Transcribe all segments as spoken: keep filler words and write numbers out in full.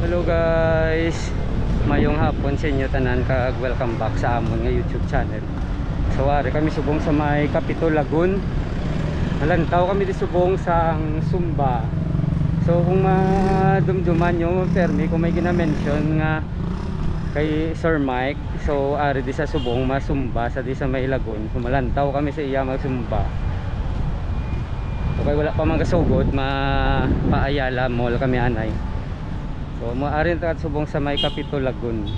Hello guys, mayong hapon sa inyo tanan, kag welcome back sa amon nga YouTube channel. So ari kami subong sa may Capitol Lagoon. Nalantaw kami di subong sa Sumba. So kung madumduman nyo permi kung may gina-mention nga kay Sir Mike, so ari di sa subong masumba sa di sa may Lagoon. So malantaw kami sa iya magsumba. Okay, wala pa mga kasugod, mapaayala mall kami anay. So maaari na subong sa may Capitol Lagoon.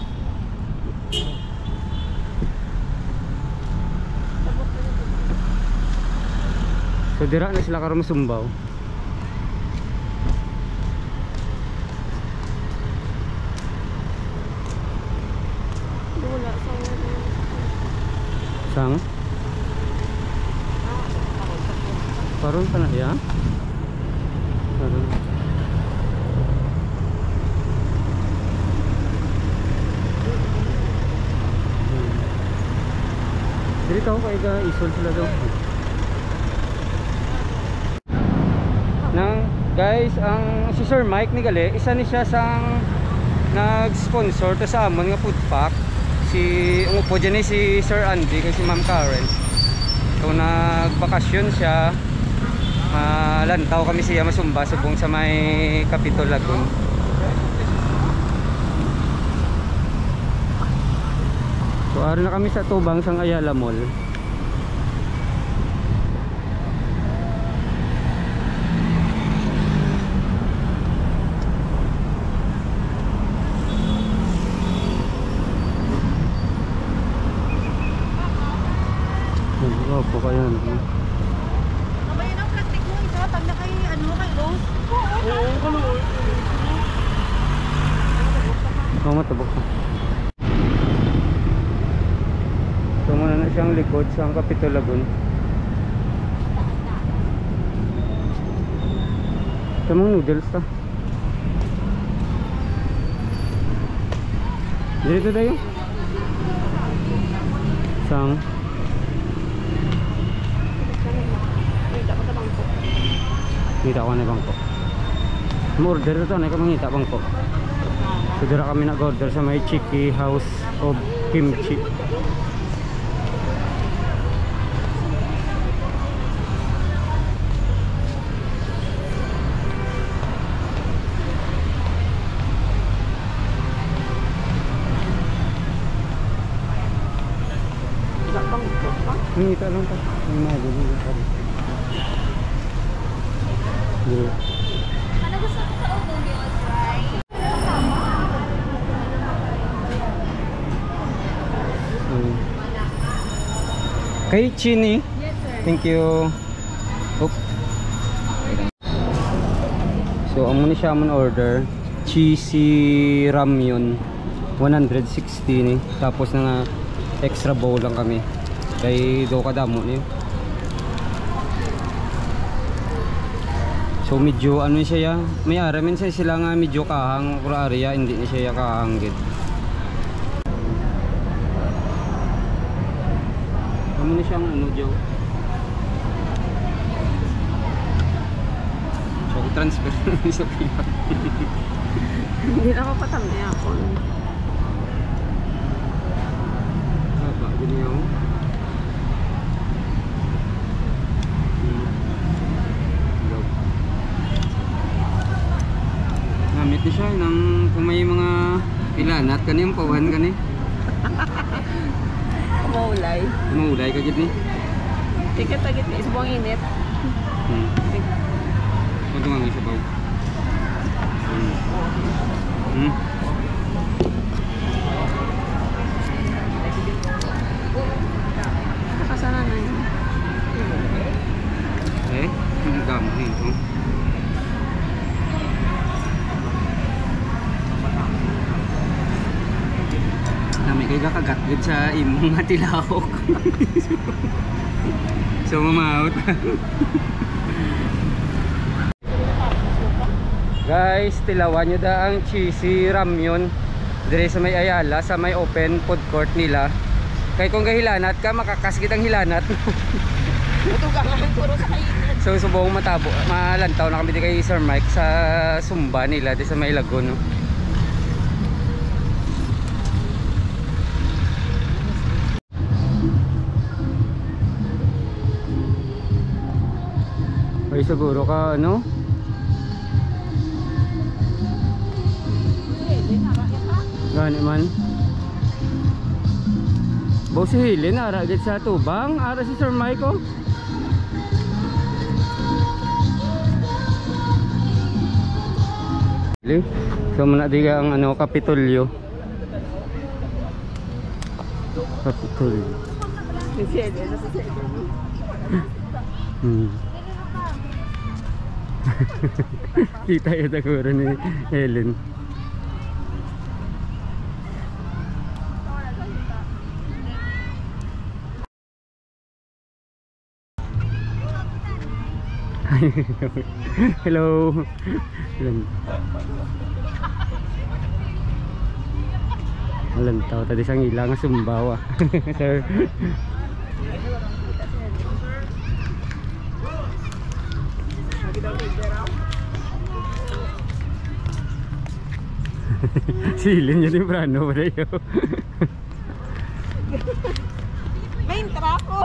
So dira na sila karon masumbaw. Wala sa Sang? Karon pa na ya? Karon. Dili tao kay ga isol sila daw. Nang guys, ang si Sir Mike ni gali, isa ni siya sang nag-sponsor to sa amon nga food pack. Si umupo dyan ni si Sir Andy kasi si Ma'am Karen. So nagbakasyon siya. Uh, lantaw kami siya masumba subong sa may Capitol Lagoon. So ari na kami sa tubang sang Ayala Mall. Ano po kayo? Kamay ng plastic mo isa pag na kay ano kay Rose. Oo, kalo. Oo, matabok ka. So muna na siyang likod sa Capitol Lagoon. Ito mga noodles ta. Dito tayo. Sang kita ko na bangko. Order ito na kami ngita bangko. So dira kami nag-order sa may Chiki House of Kimchi. Ngita lang ta. May mga gulo pa rin. Yeah. Ano gusto mo sa ubo yun, right? Hmm. Kay Chini. Yes, sir. Thank you. Oop. So amo ni siya amon order cheesy ramyun one sixty ni. Tapos na nga extra bowl lang kami. Kay do kadamo ni. So medyo ano siya, may ara minsan sila nga medyo kahang kura area, hindi ni siya kahang gid. Ano ni siyang ano jo. So transfer sa pipa. Hindi na mapatamay ako. Apa ganyan? Gamit ni siya ng kung may mga pilanat kani yung pawan kani. Maulay. Maulay ka gid ni. Tikat-tikat ni isbong init. Hmm. Ito nga may sabaw. Hmm. Hmm. Nakasana na yun. Eh, ang gamit nito. Nami kay kakagat gud sa imong nga tilahok. So mamaut. Guys, tilawan nyo da ang cheesy ramyun dire sa may Ayala, sa may open food court nila. Kay kung gahilanat ka, makakasgit ang hilanat. So subong matabo, malantaw na kami di kay Sir Mike sa Sumba nila di sa may Lagoon, no? Ay siguro ka ano? Gani man. Bo si Helen ara gid sa tubang, ara si Sir Michael. So muna diga ang ano Kapitolyo. Kapitolyo. Hmm. Kita yun siguro ni Helen. Hello. Alam tao tadi sang ilang sumbawa. Sir. Silin niya din prano ba yun? May trako.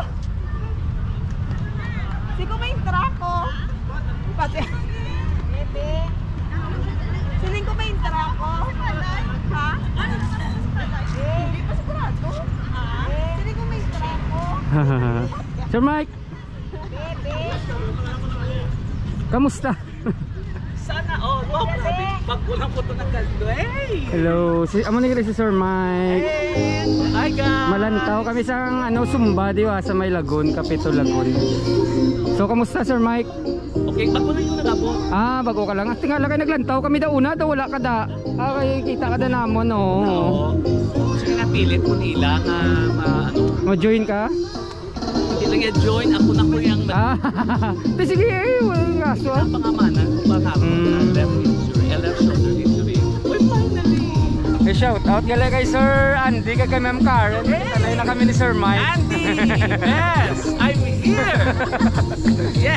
Sigo may trako. Pati. Bebe. Siling ko may trako. Ha? Hindi pa sigurado. Siling ko may trako. Sir Mike. Bebe. Kamusta? Sana oh, wow, grabe. Pagkulang po ito ng kaldo. Hey! Hello, si amo ni si Sir Mike. Hey! Hi guys! Malantaw kami sa ano Sumba di ba sa May Lagun, Capitol Lagun. So kamusta Sir Mike? Okay, bago lang yung nagabot. Ah, bago ka lang. At tingala kay naglantaw kami daw una, daw wala ka da. Ah, kay kita ka da namon no. Oo. Sige nga pilit ko nila nga ma- ano, Mo join ka? hindi lang yan join. Ako na ko yung Ah, di sige, eh, walang kaso ah. pangamanan kung baka ako Mm. left injury, eh, left shoulder injury. Uy, finally! Eh, shout out gali kay Sir Andy kay Ma'am Karen. Tanay na kami ni Sir Mike. Andy! Yes! I'm here! Yeah!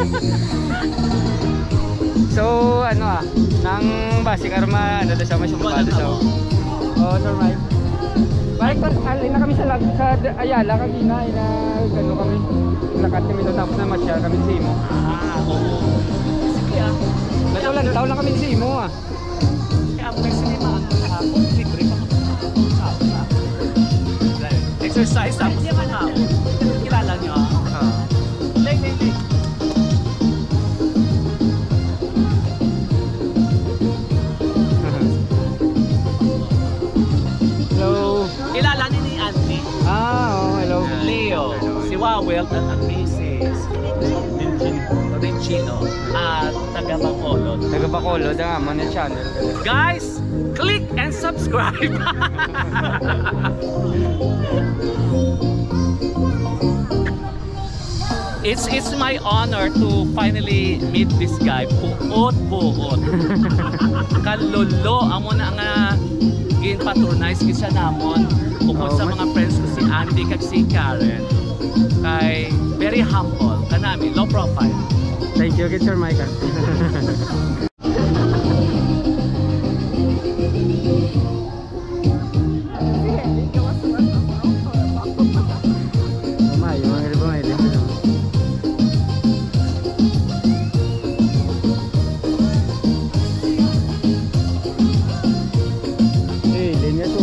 So, ano ah, nang basic arma, ano daw siya, may sumpa daw siya. Oh, Sir Mike. Balik pa, alin na kami sa, lag, sa D- Ayala, kagina, ina, gano kami. Lakat kami doon, tapos na masyal kami sa Imo. Ah, oo. Sige ah. Natulang taon lang kami sa Imo ah. Kaya ako may sinima ang ako. Libre pa ako. Exercise tapos na ako. Kilala niyo ah. Ah. Lay, lay, lay. Hello. Kilala niyo ni Andy. Ah, oh, hello. Leo. Si Wawel at ang Missus Rincino at taga Bacolod. Taga Bacolod, ang amo ng channel. Guys, click and subscribe. It's it's my honor to finally meet this guy. Puot puot. Kalolo amo na nga gin-patronize kita namon. Bukod Oh, sa man. mga friends ko si Andy kag si Karen. Kay very humble kanami, low profile. Thank you, kay Sir Mike. ah. Bumayo, mga bumayo din. Eh, linya to.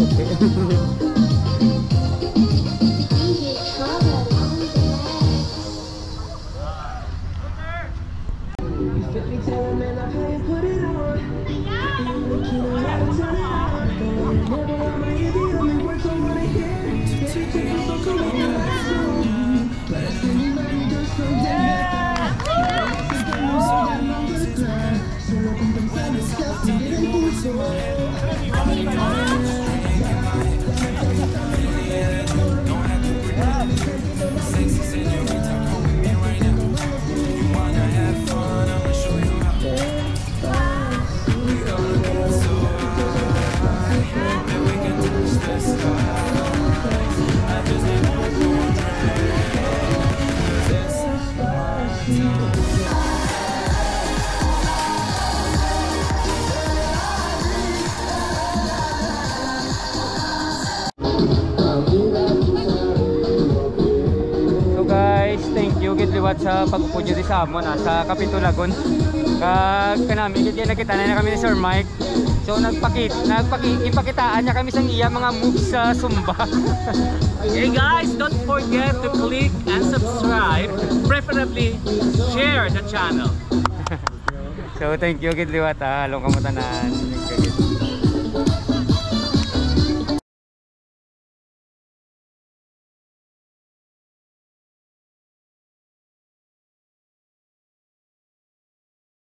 liwat sa pagpupunyo di sa amon ah, sa Kapitulagon. Kag kanami kaya nakita na kami ni Sir Mike. So nagpakit, nagpakit ipakitaan niya kami sa iya mga moves sa Zumba. Hey guys, don't forget to click and subscribe. Preferably, share the channel. So thank you gid liwat ah, halong kamutanan. Thank you, gid.